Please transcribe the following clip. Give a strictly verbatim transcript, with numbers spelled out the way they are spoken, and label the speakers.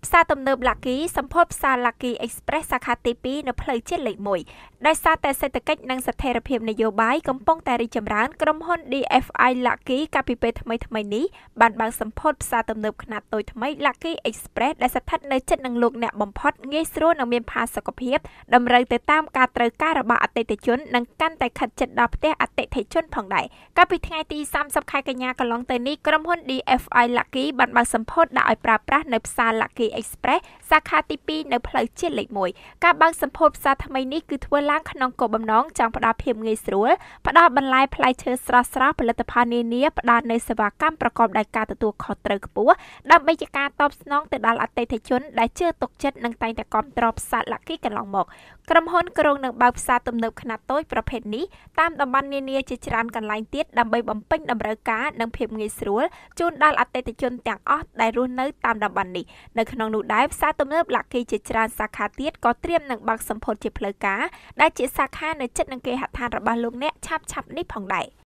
Speaker 1: ផ្សារទំនើប Lucky សម្ពោធផ្សារ Lucky Express សាខាទីពីរនៅផ្លូវជាតិលេខមួយដោយសារតែសេដ្ឋកិច្ចនិងស្ថិរភាពនយោបាយកំពុងតែរីកចម្រើនក្រុមហ៊ុន ឌី អេហ្វ អាយ Lucky កាលពីពេលថ្មីៗនេះបានបើកសម្ពោធផ្សារទំនើបខ្នាតតូចថ្មី Lucky Express ដែលស្ថិតនៅជិតនឹងលោកអ្នកបំផុតងាយស្រួលនិងមានផាសុកភាពតម្រូវទៅតាមការត្រូវការរបស់អតិថិជននិងកាន់តែខិតជិតដល់ផ្ទះអតិថិជនផងដែរកាលពីថ្ងៃទីសាមសិបខែកញ្ញាកន្លងទៅនេះក្រុមហ៊ុន ឌី អេហ្វ អាយ Lucky បានបើកសម្ពោធដាក់ឲ្យប្រើប្រាស់នៅផ្សារ Lucky Express សាខាទីពីរនៅផ្លូវជាតិលេខមួយការបើកសម្ពោធផ្សារថ្មីនេះគឺធ្វើឡើងក្នុងគោលបំណងចង់ផ្ដល់ភាពងាយស្រួលផ្ដល់បន្លែផ្លែឈើស្រស់ៗផលិតផលនានាផ្ដល់នូវសេវាកម្មប្រកបដោយការទទួលខុសត្រូវខ្ពស់ដើម្បីជាការតបស្នងទៅដល់អតិថិជនដែលជឿទុកចិត្តនិងតែងតែគាំទ្រផ្សារ Lucky កន្លងមកក្រុមហ៊ុនក្រុងនឹងបើកផ្សារទំនើបខ្នាតតូចប្រភេទនេះតាមតំបន់នានាជាច្រើនកន្លែងទៀតដើម្បីបំពេញតម្រូវការនិងភាពងាយស្រួលជូនដល់អតិថិជនទាំងអស់ដែលរស់នៅតាមតំបន់នេះនៅក្នុងនោះដែរផ្សារទំនើប Lucky ជាច្រើនសាខាទៀតក៏ត្រៀមនឹងបើកសម្ពោធជាផ្លូវការដែលជាសាខានៅជិតនឹងគេហដ្ឋានរបស់លោកអ្នកឆាប់ៗនេះផងដែរ